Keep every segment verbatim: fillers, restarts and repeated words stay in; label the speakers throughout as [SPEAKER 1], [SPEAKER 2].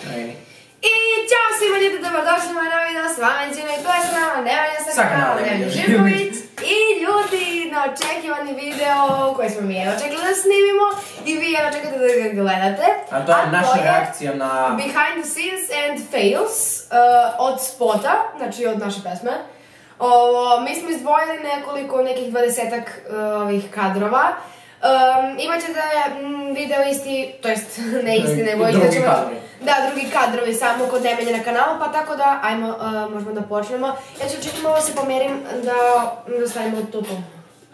[SPEAKER 1] Kreni.
[SPEAKER 2] I ćao svima ljudi, dobrodošli u moj novi video, s vama je Đina i to je s nama Nemanja sa kanalom Nemanja Živković. I ljudi, neočekivani video koji smo mi evo čekali da snimimo i vi evo čekate da ga gledate.
[SPEAKER 1] A to je naša reakcija na...
[SPEAKER 2] Behind the scenes and fails od spota, znači od naše pesme. Mi smo izdvojili nekoliko, nekih dvadesetak ovih kadrova. Imaćete video isti, to jest ne isti, nego
[SPEAKER 1] drugi kadrovi.
[SPEAKER 2] Da, drugi kadrovi samo kod Nemanje na kanalu, pa tako da, ajmo, možemo da počnemo. Ja ću čekati malo se pomerim da stavimo tu tu.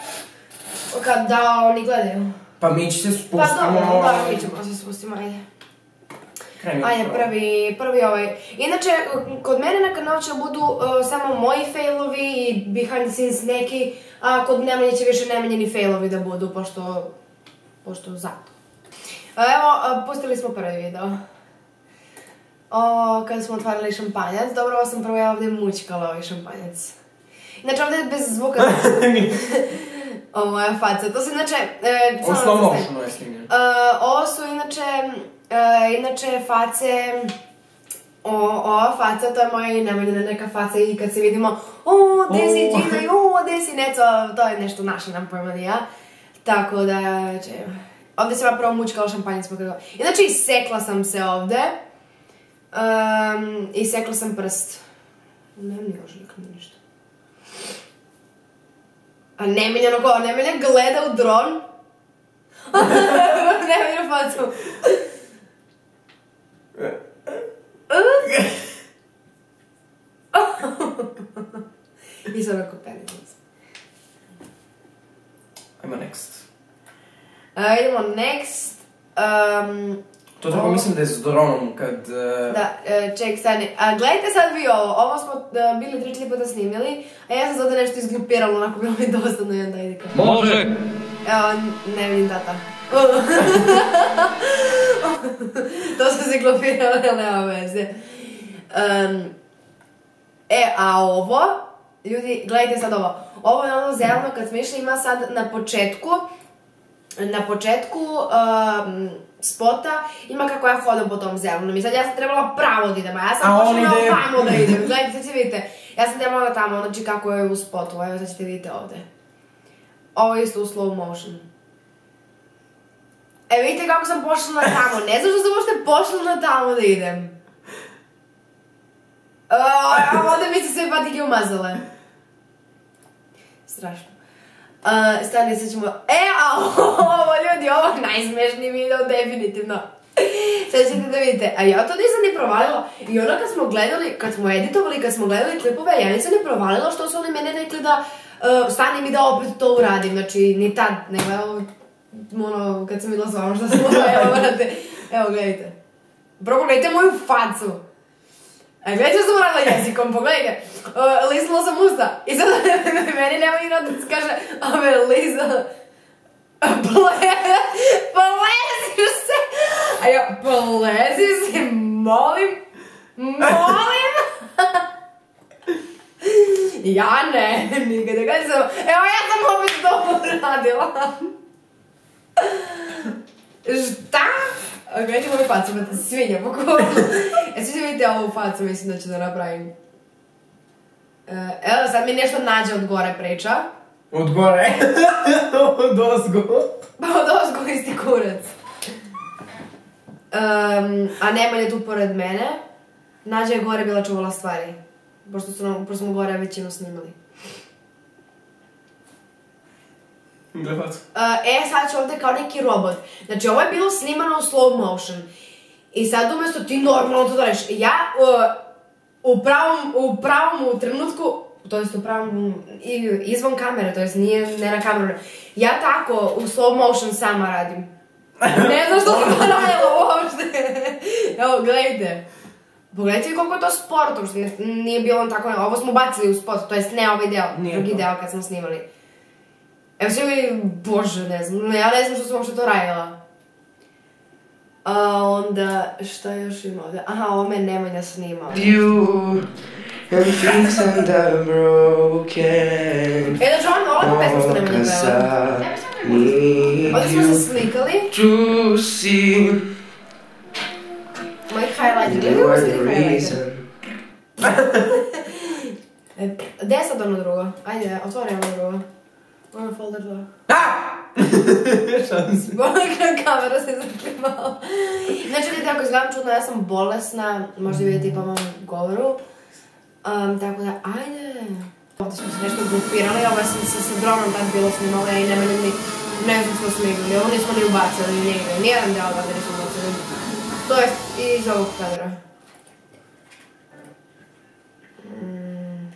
[SPEAKER 2] Da oni gledaju.
[SPEAKER 1] Pa mi će se spustimo...
[SPEAKER 2] Pa dobro, da, mi ćemo se spustimo, ajde. Ajde, prvi, prvi ovaj. Inače, kod mene na kanalu će budu samo moji failovi i behind the scenes neki, a kod Nemanje će više Nemanjeni failovi da budu, pošto... pošto zato. Evo, pustili smo prvi video. O, kada smo otvarali šampanjac, dobro, ovo sam prvo ja ovdje mućkala ovaj šampanjac. Znači ovdje je bez zvuka. Ovo moja faca, to su inače...
[SPEAKER 1] U slow motionu je snimljeno.
[SPEAKER 2] Ovo su inače, inače face... Ova faca, to je moja i Nemanjina neka faca i kad se vidimo o, gdje si Đina i o, gdje si Neco, to je nešto naše, nam pojma ni ja. Tako da, če... Ovdje sam ja prvo mućkala šampanjac pokazala. Inače, isekla sam se ovdje. Um, isekla sam prst. Nemam ni ožiljka, ni ništa. A Nemanja ono ko, Nemanja gleda u dron. Nemanja facu. I sam rekao penis.
[SPEAKER 1] Ajmo next.
[SPEAKER 2] Idemo next. Um,
[SPEAKER 1] To tako mislim da je s dronom kad...
[SPEAKER 2] Da, ček, stani. Gledajte sad vi ovo. Ovo smo bili tri četiri puta snimili, a ja sam sada nešto izgrupirala, onako bilo mi dosadno i onda ide kao...
[SPEAKER 1] Može!
[SPEAKER 2] Evo, ne vidim tata. To sam se glupirala, ali nema veze. E, a ovo... Ljudi, gledajte sad ovo. Ovo je ono zeleno kad smo išli, ima sad na početku... Na početku spota ima kako ja hodam po tom zelenom i sad ja sam trebala pravo da idem, a ja sam počela tamo da idem. Gledajte, sad ćete vidite. Ja sam trebala tamo, znači kako je u spotu, evo sad ćete vidite ovde. Ovo je isto u slow motion. E, vidite kako sam pošla na tamo, ne znam što sam uopšte pošla na tamo da idem. Ovdje mi se sve patike umazale. Strašno. Stani, sad ćemo... E, a ovo ljudi, ovo je najsmešniji video, definitivno. Sad ćete da vidite, a ja to nisam ni provalila. I ono kad smo gledali, kad smo editovali, kad smo gledali klipove, ja nisam ni provalila što su oni mene rekli da stanim i da opet to uradim. Znači, ni tad, nego evo, ono, kad sam videla s vama što sam ovo, evo, vrate. Evo, gledajte. Prvo, gledajte moju facu. A gledajte što sam uradila jezikom, pogledajte. Lisnula sam usta. I sad meni nema i rodac kaže, ove Liza, pleziš se. A ja, pleziš se, molim, molim. Ja ne, nikada kada sam, evo ja sam opet to uradila. Šta? Gledajte moju facu, imate svinja po koru. E, svi ćete vidite ovu facu, mislim da ću da napravim. Evo, sad mi nešto nađe od gore priča.
[SPEAKER 1] Od gore? Od ozgo?
[SPEAKER 2] Pa od ozgo isti kurac. A Nemanja tu pored mene. Nađe je gore bila čuvala stvari. Pošto smo gore većinu snimali. E, sad ću ovdje kao neki robot. Znači, ovo je bilo snimano u slow motion. I sad umjesto ti normalno to daješ. Ja u pravom trenutku, to jest u pravom, izvan kamere, to jest nije ne na kameru. Ja tako u slow motion sama radim. Ne znam što sam to radila uopšte. Evo, gledajte. Pogledajte koliko je to sporo, to što nije bilo on tako, ovo smo bacili u spot, to jest ne ovaj deo, drugi deo kad smo snimali. Evo što je, bože, ne znam, ja ne znam što sam uopšte to radila. A onda, šta još ima ovdje? Aha, ovo me Nemanja snimao.
[SPEAKER 3] You and things that are broken.
[SPEAKER 2] E, da ću vam ovo pesmu što Nemanja peva. Ovdje smo se slikali.
[SPEAKER 3] To see
[SPEAKER 2] Moj highlight Ajde,
[SPEAKER 3] You
[SPEAKER 2] gledamo
[SPEAKER 3] are
[SPEAKER 2] se
[SPEAKER 3] the
[SPEAKER 2] highlighter.
[SPEAKER 3] reason.
[SPEAKER 2] Gde je sad ono drugo? Ajde, otvori ono drugo. Ono folder dva.
[SPEAKER 1] Šansi.
[SPEAKER 2] Kamera se zaklimala. Znači, vidite, ako izgledam čudno, ja sam bolesna, možda vidite i po mom govoru. Um, tako da, ajde. Ovdje smo se nešto grupirali, ovo sam se sa dronom tad bilo snimala i nema ljudi, ne znam što smo igrali, ovo nismo ni ubacili ni nigde, nijedan deo ovdje nismo ubacili. To je iz ovog kadra. Mm.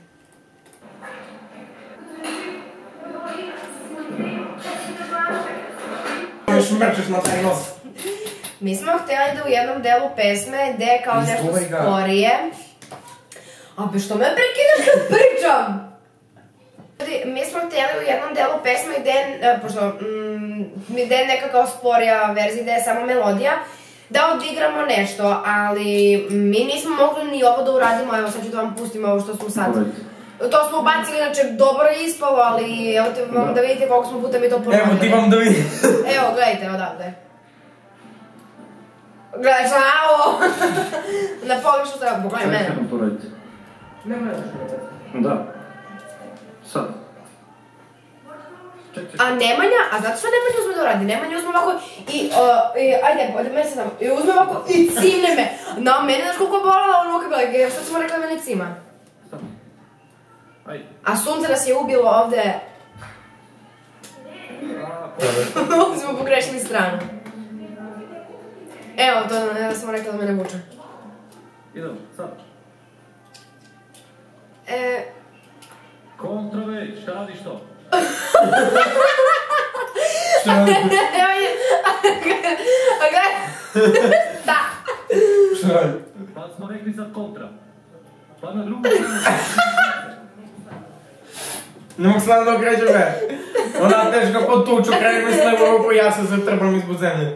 [SPEAKER 1] Još mrčeš na taj nos.
[SPEAKER 2] Mi smo htjeli da u jednom delu pesme, gde je kao nešto
[SPEAKER 1] Izduvaj ga.
[SPEAKER 2] sporije. A be što me prekidaš kad pričam? Ljudi, mi smo htjeli u jednom delu pesme gde, e, pošto, mm, gde je neka kao sporija verzija, gde je samo melodija, da odigramo nešto, ali mi nismo mogli ni ovo da uradimo, evo sad ću da vam pustim ovo što smo sad. To smo ubacili, inače dobro je ispalo, ali evo te vam da vidite koliko smo puta mi to ponovili.
[SPEAKER 1] Evo ti vam da vidim.
[SPEAKER 2] Evo, gledajte odavde. Gledaj, čao! Na pogrešu treba, pogledaj mene.
[SPEAKER 4] Čekaj to radite.
[SPEAKER 1] Ne možeš.
[SPEAKER 4] Da. Sad. Ček, ček.
[SPEAKER 2] A Nemanja, a znate što Nemanja uzme da uradi? Nemanja uzme ovako i, uh, i ajde, ajde, meni se tamo, i uzme ovako i cimne me. Na mene, znaš koliko je bolala u ruke, gledaj, što smo rekli da mene cima?
[SPEAKER 4] Stani. Ajde.
[SPEAKER 2] A sunce nas je ubilo ovde. Ovdje smo pogrešili stranu. Evo, to ja sam rekla da mene vuče.
[SPEAKER 4] Idemo, sad.
[SPEAKER 2] E...
[SPEAKER 4] Kontra već, šta radiš to?
[SPEAKER 1] Šta radi?
[SPEAKER 2] Evo je... A gledaj... Da!
[SPEAKER 1] Šta radi?
[SPEAKER 4] Pa smo rekli sad kontra. Pa na drugu stranu.
[SPEAKER 1] Ne mogu slavno da okrećem me. Ona teška pod tuču, krene mi s levu ruku i ja se zatrpam ispod zemlje.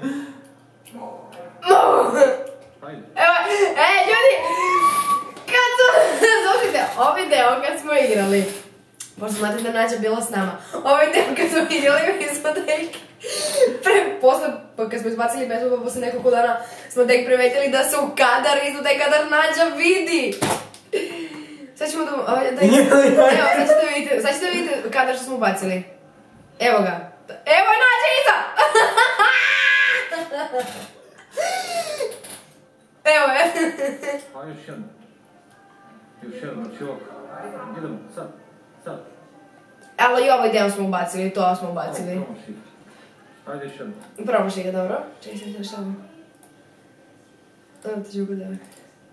[SPEAKER 4] Ajde.
[SPEAKER 2] Evo, e, ljudi, kad su, slušajte, ovaj deo kad smo igrali, pošto znate da Nađa bila s nama, ovaj deo kad smo igrali, mi smo tek, pre, posle, pa kad smo izbacili pesmu, pa posle nekoliko dana, smo tek primetili da se u kadar, i tu taj kadar Nađa vidi. Sad ćemo da, ovaj, da, evo, sad ćete vidjeti, sad ćete vidjeti kadar što smo ubacili. Evo ga. Evo je Nađa iza! Evo je.
[SPEAKER 4] Pa još jedan. Još jedan, znači ovako. Idemo, sad, sad.
[SPEAKER 2] Ali i ovaj deo smo ubacili, to smo ubacili.
[SPEAKER 4] Promaši. Ajde još jedan.
[SPEAKER 2] Promaši ga, dobro? Čekaj se zašao. Evo ti ću ga deo.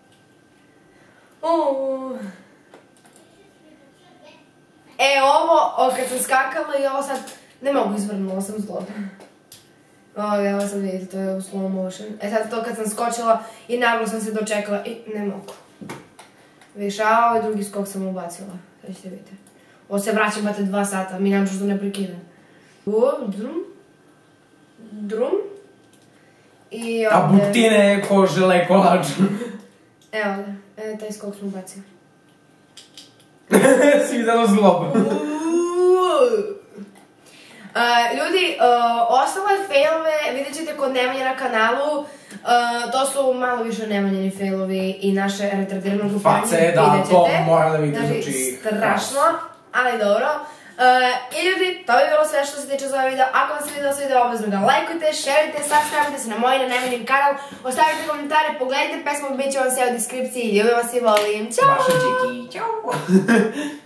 [SPEAKER 2] E, ovo, kad sam skakala i ovo sad, ne mogu izvrnula sam zlo. Ovo, evo sad vidite, to je u slow motion. E sad to kad sam skočila i naglo sam se dočekala i ne mogu. Viš, a ovaj drugi skok sam ubacila. Sad ćete vidite. Ovo se vraćam bate dva sata, mi nam što ne prekidam. O, drum. Drum. I
[SPEAKER 1] A
[SPEAKER 2] ovdje...
[SPEAKER 1] buktine ko žele kolač.
[SPEAKER 2] Evo ovdje, e, taj skok sam ubacila.
[SPEAKER 1] Si vidjela zlobu.
[SPEAKER 2] Uh, ljudi, uh, ostale failove vidjet ćete kod Nemanje na kanalu. Uh, to su malo više Nemanjeni failovi i naše retardirano grupanje.
[SPEAKER 1] Face, da, to mora da vidite,
[SPEAKER 2] znači,
[SPEAKER 1] znači...
[SPEAKER 2] strašno, ali dobro. Uh, I ljudi, to bi bilo sve što se tiče za ovaj video. Ako vam se video svidio, obvezno ga lajkujte, šerite, subscribe se na moj i na Nemanjin kanal. Ostavite komentare, pogledajte pesmu, bit će vam sve u deskripciji. Ljubim vas i volim. Ćao!
[SPEAKER 1] Vaša Čiki, ćao!